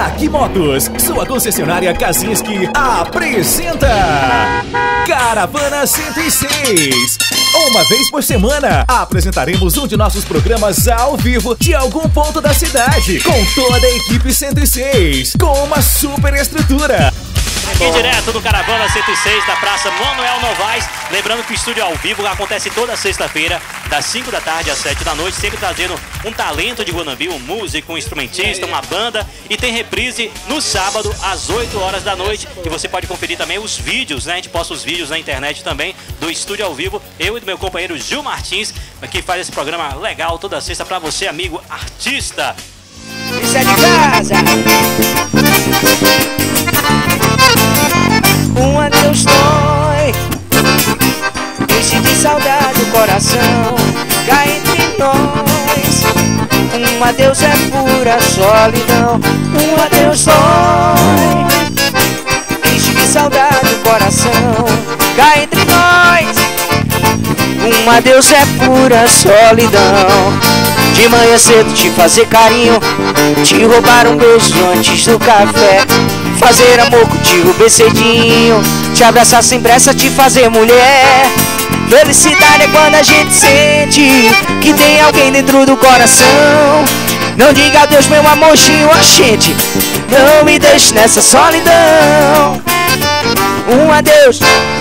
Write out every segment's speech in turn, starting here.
Aqui Motos, sua concessionária Kazinski, apresenta Caravana 106. Uma vez por semana, apresentaremos um de nossos programas ao vivo de algum ponto da cidade, com toda a equipe 106, com uma super estrutura. Aqui direto do Caravana 106 da Praça Manuel Novaes. Lembrando que o estúdio ao vivo acontece toda sexta-feira, das 5 da tarde às 7 da noite, sempre trazendo um talento de Guanambi, um músico, um instrumentista, uma banda. E tem reprise no sábado às 8 horas da noite. E você pode conferir também os vídeos, né? A gente posta os vídeos na internet também do estúdio ao vivo. Eu e do meu companheiro Gil Martins, que faz esse programa legal toda sexta pra você, amigo artista. Isso é de casa. Um adeus dói, enche de saudade o coração, cá entre nós. Um adeus é pura solidão. Um adeus dói, enche de saudade o coração, cá entre nós. Um adeus é pura solidão. De manhã cedo te fazer carinho, te roubar um beijo antes do café, fazer amor contigo bem cedinho, te abraçar sem pressa, te fazer mulher. Felicidade é quando a gente sente que tem alguém dentro do coração. Não diga adeus meu amorzinho, a gente não me deixe nessa solidão. Um adeus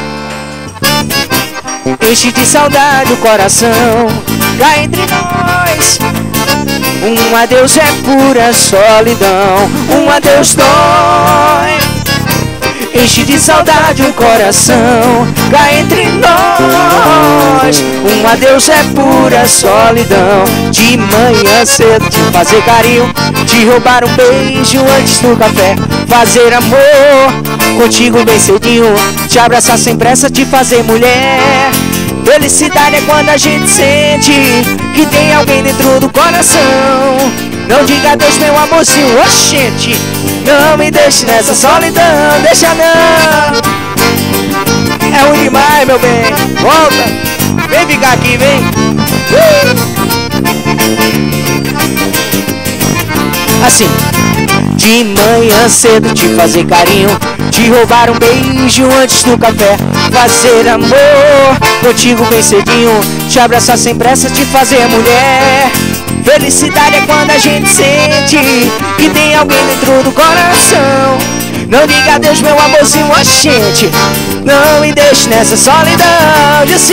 enche de saudade o coração, cá entre nós. Um adeus é pura solidão. Um adeus dói, enche de saudade o coração, cá entre nós. Um adeus é pura solidão. De manhã cedo te fazer carinho, te roubar um beijo antes do café, fazer amor contigo bem cedinho, te abraçar sem pressa, te fazer mulher. Felicidade é quando a gente sente que tem alguém dentro do coração. Não diga adeus meu amorzinho, oxente, não me deixe nessa solidão. Deixa não, é ruim demais meu bem. Volta, vem ficar aqui, vem. Assim, de manhã cedo te fazer carinho, te roubar um beijo antes do café, fazer amor contigo bem cedinho, te abraçar sem pressa, te fazer mulher. Felicidade é quando a gente sente que tem alguém dentro do coração. Não diga adeus meu amorzinho, a gente não me deixe nessa solidão. Disse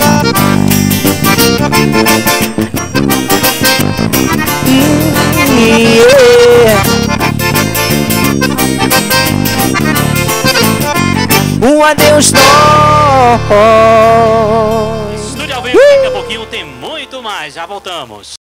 um adeus dói. Estúdio ao vivo, daqui a pouquinho tem muito mais, já voltamos.